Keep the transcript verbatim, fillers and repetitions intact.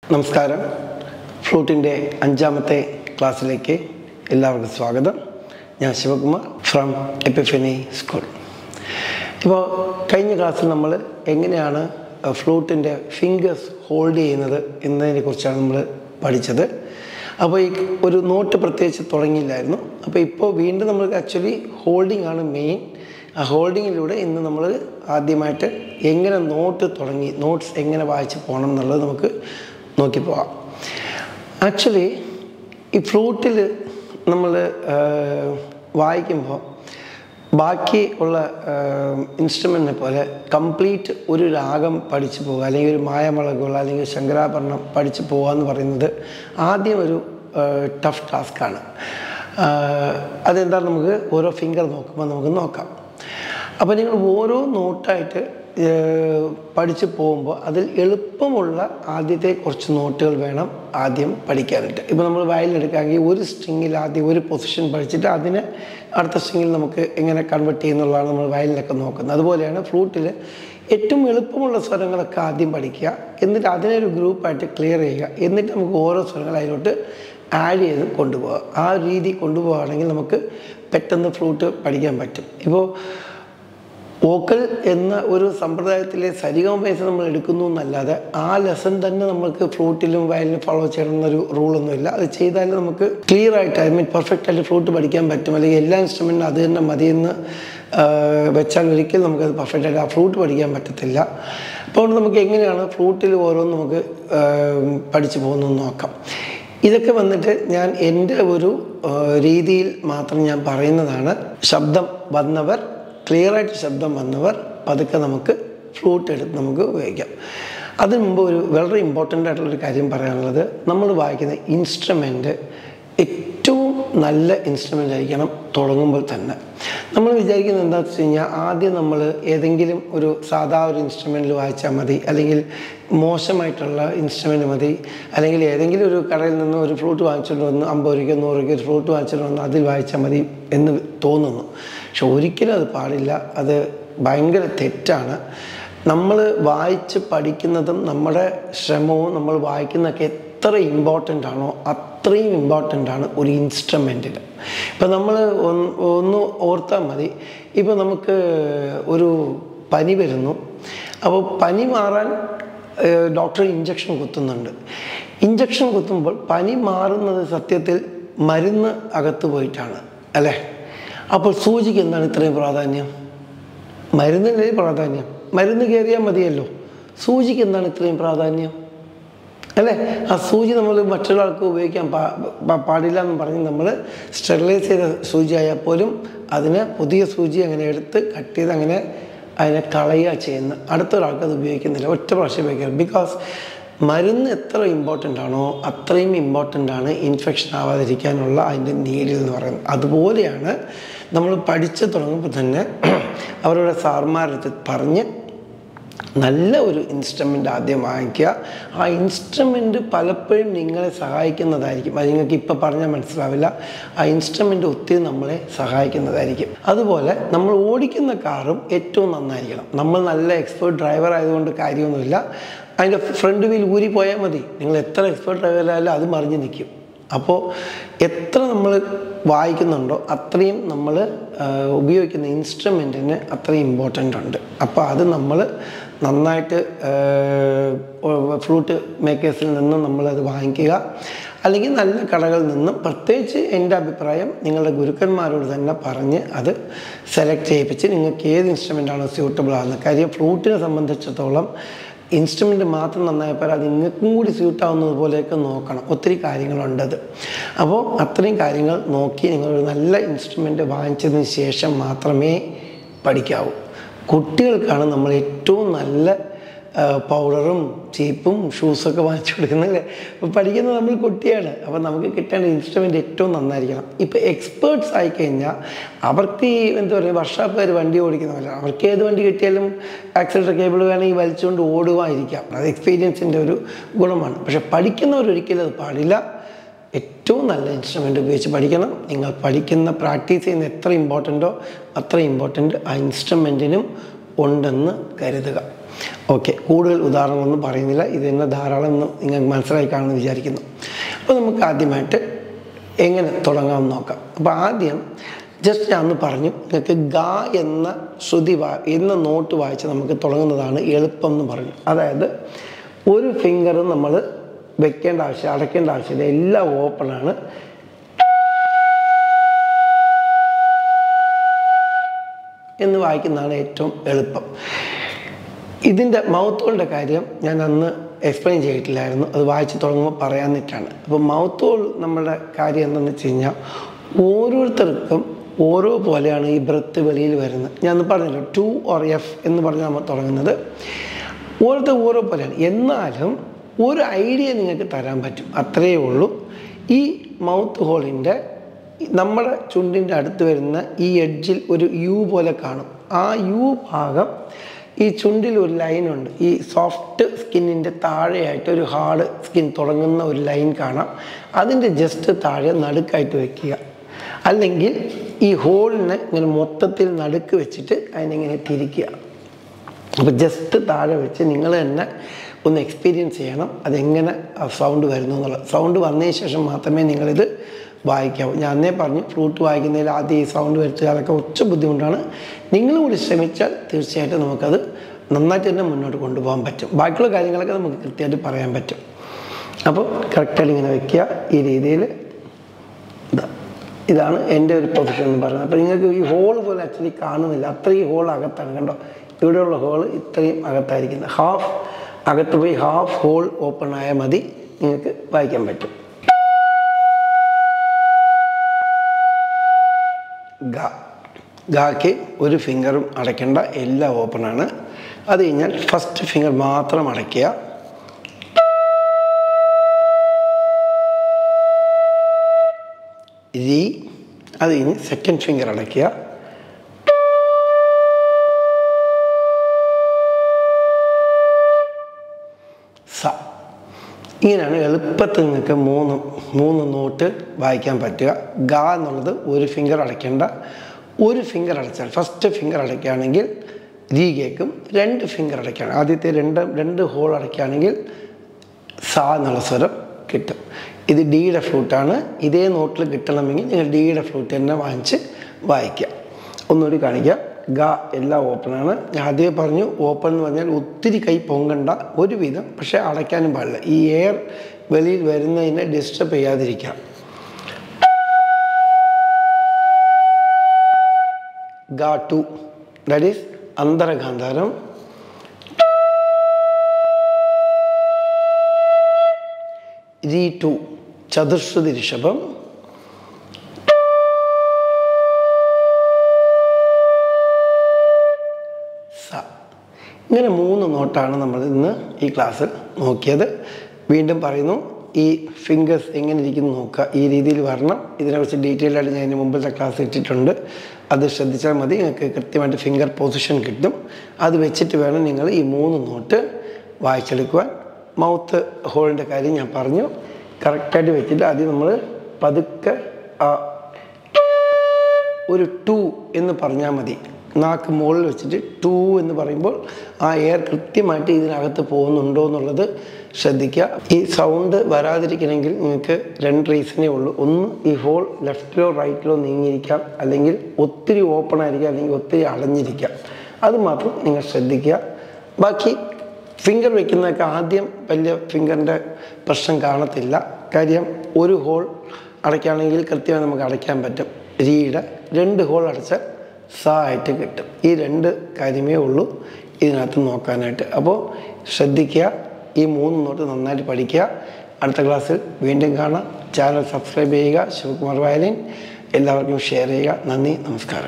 നമസ്കാരം. ഫ്ലൂട്ടിൻ്റെ അഞ്ചാമത്തെ ക്ലാസ്സിലേക്ക് എല്ലാവർക്കും സ്വാഗതം. ഞാൻ ശിവകുമാർ ഫ്രം എപ്പിഫനി സ്കൂൾ. ഇപ്പോൾ കഴിഞ്ഞ ക്ലാസ്സിൽ നമ്മൾ എങ്ങനെയാണ് ഫ്ലൂട്ടിൻ്റെ ഫിംഗേഴ്സ് ഹോൾഡ് ചെയ്യുന്നത് എന്നതിനെക്കുറിച്ചാണ് നമ്മൾ പഠിച്ചത്. അപ്പോൾ ഈ ഒരു നോട്ട് പ്രത്യേകിച്ച് തുടങ്ങിയില്ലായിരുന്നു. അപ്പോൾ ഇപ്പോൾ വീണ്ടും നമ്മൾ ആക്ച്വലി ഹോൾഡിംഗ് ആണ് മെയിൻ. ആ ഹോൾഡിങ്ങിലൂടെ ഇന്ന് നമ്മൾ ആദ്യമായിട്ട് എങ്ങനെ നോട്ട് തുടങ്ങി നോട്ട്സ് എങ്ങനെ വായിച്ച് പോകണം എന്നുള്ളത് നമുക്ക് നോക്കി പോവാം. ആക്ച്വലി ഈ ഫ്ലൂട്ടിൽ നമ്മൾ വായിക്കുമ്പോൾ ബാക്കി ഉള്ള ഇൻസ്ട്രുമെൻറ്റിനെ പോലെ കംപ്ലീറ്റ് ഒരു രാഗം പഠിച്ചു പോകുക, അല്ലെങ്കിൽ ഒരു മായമളകുകൾ അല്ലെങ്കിൽ ശങ്കരാഭരണം പഠിച്ചു പോകുക എന്ന് പറയുന്നത് ആദ്യം ഒരു ടഫ് ടാസ്ക്കാണ്. അതെന്താണ് നമുക്ക് ഓരോ ഫിംഗർ നോക്കുമ്പോൾ നമുക്ക് നോക്കാം. അപ്പോൾ നിങ്ങൾ ഓരോ നോട്ടായിട്ട് പഠിച്ചു പോകുമ്പോൾ അതിൽ എളുപ്പമുള്ള ആദ്യത്തെ കുറച്ച് നോട്ടുകൾ വേണം ആദ്യം പഠിക്കാനായിട്ട്. ഇപ്പോൾ നമ്മൾ വയലിനെടുക്കുകയാണെങ്കിൽ ഒരു സ്ട്രിങ്ങിൽ ആദ്യം ഒരു പൊസിഷൻ പഠിച്ചിട്ട് അതിനെ അടുത്ത സ്ട്രിങ്ങിൽ നമുക്ക് എങ്ങനെ കൺവേർട്ട് ചെയ്യുന്നുള്ളതാണ് നമ്മൾ വയലിനൊക്കെ നോക്കുന്നത്. അതുപോലെയാണ് ഫ്ലൂട്ടിൽ ഏറ്റവും എളുപ്പമുള്ള സ്വരങ്ങളൊക്കെ ആദ്യം പഠിക്കുക, എന്നിട്ട് അതിനൊരു ഗ്രൂപ്പായിട്ട് ക്ലിയർ ചെയ്യുക, എന്നിട്ട് നമുക്ക് ഓരോ സ്വരങ്ങൾ അതിലോട്ട് ആഡ് ചെയ്ത് കൊണ്ടുപോകുക. ആ രീതി കൊണ്ടുപോകുകയാണെങ്കിൽ നമുക്ക് പെട്ടെന്ന് ഫ്ലൂട്ട് പഠിക്കാൻ പറ്റും. ഇപ്പോൾ വോക്കൽ എന്ന ഒരു സമ്പ്രദായത്തിലെ സരിഗമപൈസ നമ്മൾ എടുക്കുന്നു എന്നല്ലാതെ ആ ലെസൺ തന്നെ നമുക്ക് ഫ്ലൂട്ടിലും വയലിനും ഫോളോ ചെയ്യണമെന്നൊരു റൂളൊന്നുമില്ല. അത് ചെയ്താൽ നമുക്ക് ക്ലിയർ ആയിട്ട് ഐ മീൻ പെർഫെക്റ്റ് ആയിട്ട് ഫ്ലൂട്ട് പഠിക്കാൻ പറ്റും. അല്ലെങ്കിൽ എല്ലാ ഇൻസ്ട്രുമെൻറ്റും അത് തന്നെ മതിയെന്ന് വെച്ചാൽ ഒരിക്കലും നമുക്കത് പെർഫെക്റ്റ് ആയിട്ട് ആ ഫ്ലൂട്ട് പഠിക്കാൻ പറ്റത്തില്ല. അപ്പോൾ നമുക്ക് എങ്ങനെയാണ് ഫ്ലൂട്ടിൽ ഓരോന്ന് നമുക്ക് പഠിച്ചു പോകുന്നതെന്ന് നോക്കാം. ഇതൊക്കെ വന്നിട്ട് ഞാൻ എൻ്റെ ഒരു രീതിയിൽ മാത്രം ഞാൻ പറയുന്നതാണ്. ശബ്ദം വന്നവർ ക്ലിയറായിട്ട് ശബ്ദം വന്നവർ പതുക്കെ നമുക്ക് ഫ്ലൂട്ട് എടുത്ത് നമുക്ക് ഉപയോഗിക്കാം. അതിന് മുമ്പ് ഒരു വളരെ ഇമ്പോർട്ടൻ്റ് ആയിട്ടുള്ളൊരു കാര്യം പറയാനുള്ളത്, നമ്മൾ വായിക്കുന്ന ഇൻസ്ട്രുമെൻ്റ് ഏറ്റവും നല്ല ഇൻസ്ട്രുമെൻ്റ് ആയിരിക്കണം തുടങ്ങുമ്പോൾ തന്നെ. നമ്മൾ വിചാരിക്കുന്നത് എന്താണെന്ന് വെച്ച് കഴിഞ്ഞാൽ ആദ്യം നമ്മൾ ഏതെങ്കിലും ഒരു സാധാ ഒരു ഇൻസ്ട്രുമെൻറ്റിൽ വായിച്ചാൽ മതി, അല്ലെങ്കിൽ മോശമായിട്ടുള്ള ഇൻസ്ട്രുമെൻറ്റ് മതി, അല്ലെങ്കിൽ ഏതെങ്കിലും ഒരു കടയിൽ നിന്ന് ഒരു ഫ്ലൂട്ട് വാങ്ങിച്ചുകൊണ്ട് വന്ന് അമ്പത് രൂപയ്ക്ക് നൂറ് രൂപയ്ക്ക് ഒരു ഫ്ലൂട്ട് വാങ്ങിച്ചുകൊണ്ട് വന്ന് അതിൽ വായിച്ചാൽ മതി എന്ന് തോന്നുന്നു. പക്ഷെ ഒരിക്കലും അത് പാടില്ല. അത് ഭയങ്കര തെറ്റാണ്. നമ്മൾ വായിച്ച് പഠിക്കുന്നതും നമ്മുടെ ശ്രമവും നമ്മൾ വായിക്കുന്നതൊക്കെ എത്ര ഇമ്പോർട്ടൻ്റ് ആണോ അത്രയും ഇമ്പോർട്ടൻ്റ് ആണ് ഒരു ഇൻസ്ട്രുമെൻറ്റിൽ. ഇപ്പം നമ്മൾ ഒന്ന് ഓർത്താൽ മതി. ഇപ്പോൾ നമുക്ക് ഒരു പനി വരുന്നു, അപ്പോൾ പനി മാറാൻ ഡോക്ടർ ഇഞ്ചക്ഷൻ കുത്തുന്നുണ്ട്. ഇഞ്ചക്ഷൻ കുത്തുമ്പോൾ പനി മാറുന്നത് സത്യത്തിൽ മരുന്ന് അകത്ത് പോയിട്ടാണ് അല്ലേ? അപ്പോൾ സൂചിക്ക് എന്താണ് ഇത്രയും പ്രാധാന്യം? മരുന്നിൻ്റെ പ്രാധാന്യം. മരുന്ന് കയറിയാൽ മതിയല്ലോ. സൂചിക്ക് എന്താണ് ഇത്രയും പ്രാധാന്യം അല്ലേ? ആ സൂചി നമ്മൾ മറ്റൊരാൾക്ക് ഉപയോഗിക്കാൻ പാ പാടില്ല എന്ന് പറഞ്ഞ് നമ്മൾ സ്റ്റെറിലൈസ് ചെയ്ത സൂചി ആയാൽ പോലും അതിന് പുതിയ സൂചി അങ്ങനെ എടുത്ത് കട്ട് ചെയ്ത് അങ്ങനെ അതിനെ കളയുക ചെയ്യുന്ന, അടുത്തൊരാൾക്ക് അത് ഉപയോഗിക്കുന്നില്ല, ഒറ്റ പ്രാവശ്യം ഉപയോഗിക്കുക. ബിക്കോസ് മരുന്ന് എത്ര ഇമ്പോർട്ടൻ്റ് ആണോ അത്രയും ഇമ്പോർട്ടൻ്റ് ആണ് ഇൻഫെക്ഷൻ ആവാതിരിക്കാനുള്ള അതിൻ്റെ നീഡിൽ എന്ന് പറയുന്നത്. അതുപോലെയാണ് നമ്മൾ പഠിച്ച് തുടങ്ങുമ്പോൾ തന്നെ അവരുടെ സാർമാരടുത്ത് പറഞ്ഞ് നല്ല ഒരു ഇൻസ്ട്രുമെൻ്റ് ആദ്യം വാങ്ങിക്കുക. ആ ഇൻസ്ട്രുമെൻ്റ് പലപ്പോഴും നിങ്ങളെ സഹായിക്കുന്നതായിരിക്കും. അത് നിങ്ങൾക്ക് ഇപ്പോൾ പറഞ്ഞാൽ മനസ്സിലാവില്ല. ആ ഇൻസ്ട്രുമെൻ്റ് ഒത്തിരി നമ്മളെ സഹായിക്കുന്നതായിരിക്കും. അതുപോലെ നമ്മൾ ഓടിക്കുന്ന കാറും ഏറ്റവും നന്നായിരിക്കണം. നമ്മൾ നല്ല എക്സ്പേർട്ട് ഡ്രൈവർ ആയതുകൊണ്ട് കാര്യമൊന്നുമില്ല. അതിൻ്റെ ഫ്രണ്ട് വീൽ ഊരി പോയാൽ മതി. നിങ്ങൾ എത്ര എക്സ്പേർട്ട് ഡ്രൈവറായാലും അത് മറിഞ്ഞ് നിൽക്കും. അപ്പോൾ എത്ര നമ്മൾ വായിക്കുന്നുണ്ടോ അത്രയും നമ്മൾ ഉപയോഗിക്കുന്ന ഇൻസ്ട്രുമെൻറ്റിന് അത്രയും ഇമ്പോർട്ടൻ്റ് ഉണ്ട്. അപ്പോൾ അത് നമ്മൾ നന്നായിട്ട് ഫ്ലൂട്ട് മേക്കേഴ്സിൽ നിന്നും നമ്മളത് വാങ്ങിക്കുക, അല്ലെങ്കിൽ നല്ല കടകളിൽ നിന്നും. പ്രത്യേകിച്ച് എൻ്റെ അഭിപ്രായം നിങ്ങളുടെ ഗുരുക്കന്മാരോട് തന്നെ പറഞ്ഞ് അത് സെലക്ട് ചെയ്യിപ്പിച്ച് നിങ്ങൾക്ക് ഏത് ഇൻസ്ട്രുമെൻ്റാണോ സ്യൂട്ടബിൾ ആകുന്നത്. കാര്യം ഫ്ലൂട്ടിനെ സംബന്ധിച്ചിടത്തോളം ഇൻസ്ട്രുമെൻ്റ് മാത്രം നന്നായപ്പോൾ അത് നിങ്ങൾക്കും കൂടി സ്യൂട്ടാവുന്നത് പോലെയൊക്കെ നോക്കണം. ഒത്തിരി കാര്യങ്ങളുണ്ടത്. അപ്പോൾ അത്രയും കാര്യങ്ങൾ നോക്കി നിങ്ങളൊരു നല്ല ഇൻസ്ട്രുമെൻ്റ് വാങ്ങിച്ചതിന് ശേഷം മാത്രമേ പഠിക്കാവൂ. കുട്ടികൾക്കാണ് നമ്മൾ ഏറ്റവും നല്ല പൗഡറും ചീപ്പും ഷൂസൊക്കെ വാങ്ങിച്ചു കൊടുക്കുന്നല്ലേ. അപ്പോൾ പഠിക്കുന്നത് നമ്മൾ കുട്ടിയാണ്. അപ്പോൾ നമുക്ക് കിട്ടേണ്ട ഇൻസ്ട്രുമെൻ്റ് ഏറ്റവും നന്നായിരിക്കണം. ഇപ്പോൾ എക്സ്പേർട്സ് ആയിക്കഴിഞ്ഞാൽ അവർക്ക് ഈ എന്താ പറയുക വർഷാപ്പുകാർ വണ്ടി ഓടിക്കുന്നവരാണ്. അവർക്ക് ഏത് വണ്ടി കിട്ടിയാലും ആക്സിലേറ്റർ കേബിൾ വേണമെങ്കിൽ വലിച്ചുകൊണ്ട് ഓടുവായിരിക്കാം. അത് എക്സ്പീരിയൻസിൻ്റെ ഒരു ഗുണമാണ്. പക്ഷെ പഠിക്കുന്നവരൊരിക്കലും അത് പാടില്ല. ഏറ്റവും നല്ല ഇൻസ്ട്രുമെൻ്റ് ഉപയോഗിച്ച് പഠിക്കണം. നിങ്ങൾ പഠിക്കുന്ന പ്രാക്ടീസ് ചെയ്യുന്ന എത്ര ഇമ്പോർട്ടൻ്റോ അത്ര ഇമ്പോർട്ടൻ്റ് ആ ഇൻസ്ട്രുമെൻറ്റിനും ഉണ്ടെന്ന് കരുതുക. ഓക്കെ, കൂടുതൽ ഉദാഹരണങ്ങളൊന്നും പറയുന്നില്ല, ഇത് തന്നെ ധാരാളം എന്ന് നിങ്ങൾക്ക് മനസ്സിലായി കാണുമെന്ന് വിചാരിക്കുന്നു. അപ്പോൾ നമുക്ക് ആദ്യമായിട്ട് എങ്ങനെ തുടങ്ങാമെന്ന് നോക്കാം. അപ്പോൾ ആദ്യം ജസ്റ്റ് ഞാൻ ഒന്ന് പറഞ്ഞു, നിങ്ങൾക്ക് ഗ എന്ന ശ്രുതി വാ എന്ന നോട്ട് വായിച്ച് നമുക്ക് തുടങ്ങുന്നതാണ് എളുപ്പം എന്ന് പറഞ്ഞു. അതായത് ഒരു ഫിംഗർ നമ്മൾ വെക്കേണ്ട ആവശ്യം, അടയ്ക്കേണ്ട ആവശ്യമില്ല, എല്ലാം ഓപ്പണാണ്. എന്ന് വായിക്കുന്നതാണ് ഏറ്റവും എളുപ്പം. ഇതിൻ്റെ മൗത്ത് ഹോളിൻ്റെ കാര്യം ഞാൻ അന്ന് എക്സ്പ്ലെയിൻ ചെയ്തിട്ടില്ലായിരുന്നു, അത് വായിച്ച് തുടങ്ങുമ്പോൾ പറയാനിട്ടാണ്. അപ്പോൾ മൗത്ത് ഹോൾ നമ്മുടെ കാര്യം എന്താണെന്ന് വെച്ച് കഴിഞ്ഞാൽ ഓരോരുത്തർക്കും ഓരോ പോലെയാണ് ഈ ബ്രത്ത് വെളിയിൽ വരുന്നത്. ഞാൻ അന്ന് പറഞ്ഞല്ലോ, ടു ഓർ എഫ് എന്ന് പറഞ്ഞ് നമ്മൾ തുടങ്ങുന്നത് ഓരോരുത്തർ ഓരോ പോലെയാണ്. എന്നാലും ഒരു ഐഡിയ നിങ്ങൾക്ക് തരാൻ പറ്റും, അത്രയേ ഉള്ളൂ. ഈ മൗത്ത് ഹോളിൻ്റെ നമ്മുടെ ചുണ്ടിൻ്റെ അടുത്ത് വരുന്ന ഈ എഡ്ജിൽ ഒരു യു പോലെ കാണും. ആ യു ഭാഗം ഈ ചുണ്ടിൽ ഒരു ലൈനുണ്ട്. ഈ സോഫ്റ്റ് സ്കിന്നിൻ്റെ താഴെയായിട്ട് ഒരു ഹാർഡ് സ്കിൻ തുടങ്ങുന്ന ഒരു ലൈൻ കാണാം. അതിൻ്റെ ജസ്റ്റ് താഴെ നടുക്കായിട്ട് വയ്ക്കുക. അല്ലെങ്കിൽ ഈ ഹോളിനെ ഇങ്ങനെ മൊത്തത്തിൽ നടുക്ക് വെച്ചിട്ട് അതിനെങ്ങനെ തിരിക്കുക. അപ്പോൾ ജസ്റ്റ് താഴെ വെച്ച് നിങ്ങൾ തന്നെ ഒന്ന് എക്സ്പീരിയൻസ് ചെയ്യണം അതെങ്ങനെ സൗണ്ട് വരുന്നു എന്നുള്ളത്. സൗണ്ട് വന്നതിന് ശേഷം മാത്രമേ നിങ്ങളിത് വായിക്കാവൂ. ഞാൻ അന്നേ പറഞ്ഞു, ഫ്ലൂട്ട് വായിക്കുന്നതിൽ ആദ്യം ഈ സൗണ്ട് വരുത്തുക അതൊക്കെ ഒച്ച ബുദ്ധിമുട്ടാണ്. നിങ്ങളും കൂടി ശ്രമിച്ചാൽ തീർച്ചയായിട്ടും നമുക്കത് നന്നായിട്ട് തന്നെ മുന്നോട്ട് കൊണ്ടുപോകാൻ പറ്റും. ബാക്കിയുള്ള കാര്യങ്ങളൊക്കെ നമുക്ക് കൃത്യമായിട്ട് പറയാൻ പറ്റും. അപ്പോൾ കറക്റ്റായിട്ട് ഇങ്ങനെ വയ്ക്കുക. ഈ രീതിയിൽ ഇതാണ് എൻ്റെ ഒരു പൊസിഷൻ എന്ന് പറയുന്നത്. അപ്പോൾ നിങ്ങൾക്ക് ഈ ഹോൾ പോലെ ആക്ച്വലി കാണുന്നില്ല, അത്രയും ഹോൾ അകത്താണ്. കണ്ടോ, ഇവിടെയുള്ള ഹോൾ ഇത്രയും അകത്തായിരിക്കുന്നത്. ഹാഫ് അകത്ത് പോയി ഹാഫ് ഹോൾ ഓപ്പൺ ആയാൽ മതി, നിങ്ങൾക്ക് വായിക്കാൻ പറ്റും. ഗ ഗാക്ക് ഒരു ഫിംഗറും അടയ്ക്കേണ്ട, എല്ലാം ഓപ്പണാണ്. അത് കഴിഞ്ഞാൽ ഫസ്റ്റ് ഫിംഗർ മാത്രം അടയ്ക്കുക. രീ. അത് കഴിഞ്ഞ് സെക്കൻഡ് ഫിംഗർ അടയ്ക്കുക. സ. ഇങ്ങനെയാണ് എളുപ്പത്തിൽ നിങ്ങൾക്ക് മൂന്ന് മൂന്ന് നോട്ട് വായിക്കാൻ പറ്റുക. ഗ എന്നുള്ളത് ഒരു ഫിംഗർ അടയ്ക്കേണ്ട, ഒരു ഫിംഗർ അടച്ചാൽ ഫസ്റ്റ് ഫിംഗർ അടയ്ക്കുകയാണെങ്കിൽ രീ കേൾക്കും. രണ്ട് ഫിംഗർ അടയ്ക്കുകയാണ്, ആദ്യത്തെ രണ്ട് രണ്ട് ഹോൾ അടയ്ക്കുകയാണെങ്കിൽ സ എന്നുള്ള സ്വരം കിട്ടും. ഇത് ഡിയുടെ ഫ്ലൂട്ടാണ്. ഇതേ നോട്ടിൽ കിട്ടണമെങ്കിൽ നിങ്ങൾ ഡിയുടെ ഫ്ലൂട്ട് തന്നെ വാങ്ങിച്ച് വായിക്കുക. ഒന്നുകൂടി കാണിക്കാം. ഗ എല്ലാം ഓപ്പണാണ്. ഞാൻ ആദ്യമേ പറഞ്ഞു, ഓപ്പൺ എന്ന് പറഞ്ഞാൽ ഒത്തിരി കൈ പൊങ്ങണ്ട ഒരുവിധം, പക്ഷേ അടയ്ക്കാനും പാടില്ല. ഈ എയർ വെളിയിൽ വരുന്നതിനെ ഡിസ്റ്റർബ് ചെയ്യാതിരിക്കാം. ഗ ടു, ദാറ്റ് ഈസ് അന്തരഗാന്ധാരം. രീ ടു, ചതുശ്രുതി ഋഷഭം. ഇങ്ങനെ മൂന്ന് നോട്ടാണ് നമ്മൾ ഇന്ന് ഈ ക്ലാസ്സിൽ നോക്കിയത്. വീണ്ടും പറയുന്നു, ഈ ഫിംഗേഴ്സ് എങ്ങനെ ഇരിക്കുന്നു നോക്കുക, ഈ രീതിയിൽ വരണം. ഇതിനെക്കുറിച്ച് ഡീറ്റെയിൽ ആയിട്ട് ഞാൻ ഇതിന് മുമ്പത്തെ ക്ലാസ് ഇട്ടിട്ടുണ്ട്, അത് ശ്രദ്ധിച്ചാൽ മതി. നിങ്ങൾക്ക് കൃത്യമായിട്ട് ഫിംഗർ പൊസിഷൻ കിട്ടും. അത് വെച്ചിട്ട് വേണം നിങ്ങൾ ഈ മൂന്ന് നോട്ട് വായിച്ചെടുക്കുവാൻ. മൗത്ത് ഹോളിൻ്റെ കാര്യം ഞാൻ പറഞ്ഞു, കറക്റ്റായിട്ട് വെച്ചിട്ട് ആദ്യം നമ്മൾ പതുക്കെ ഒരു ടു എന്ന് പറഞ്ഞാൽ മതി. നാക്ക് മുകളിൽ വെച്ചിട്ട് ടു എന്ന് പറയുമ്പോൾ ആ എയർ കൃത്യമായിട്ട് ഇതിനകത്ത് പോകുന്നുണ്ടോ എന്നുള്ളത് ശ്രദ്ധിക്കുക. ഈ സൗണ്ട് വരാതിരിക്കണമെങ്കിൽ നിങ്ങൾക്ക് രണ്ട് റീസണേ ഉള്ളൂ. ഒന്ന്, ഈ ഹോൾ ലെഫ്റ്റിലോ റൈറ്റിലോ നീങ്ങിയിരിക്കാം, അല്ലെങ്കിൽ ഒത്തിരി ഓപ്പൺ ആയിരിക്കാം, അല്ലെങ്കിൽ ഒത്തിരി അടഞ്ഞിരിക്കാം. അത് മാത്രം നിങ്ങൾ ശ്രദ്ധിക്കുക. ബാക്കി ഫിംഗർ വയ്ക്കുന്നതൊക്കെ ആദ്യം വലിയ ഫിംഗറിൻ്റെ പ്രശ്നം കാണത്തില്ല. കാര്യം ഒരു ഹോൾ അടയ്ക്കുകയാണെങ്കിൽ കൃത്യമായി നമുക്ക് അടയ്ക്കാൻ പറ്റും. രീയുടെ രണ്ട് ഹോൾ അടച്ചാൽ സ ആയിട്ട് കിട്ടും. ഈ രണ്ട് കാര്യമേ ഉള്ളൂ ഇതിനകത്ത് നോക്കാനായിട്ട്. അപ്പോൾ ശ്രദ്ധിക്കുക, ഈ മൂന്ന് നോട്ട് നന്നായിട്ട് പഠിക്കുക. അടുത്ത ക്ലാസ്സിൽ വീണ്ടും കാണാം. ചാനൽ സബ്സ്ക്രൈബ് ചെയ്യുക. ശിവകുമാർ വയലിൻ എല്ലാവർക്കും ഷെയർ ചെയ്യുക. നന്ദി, നമസ്കാരം.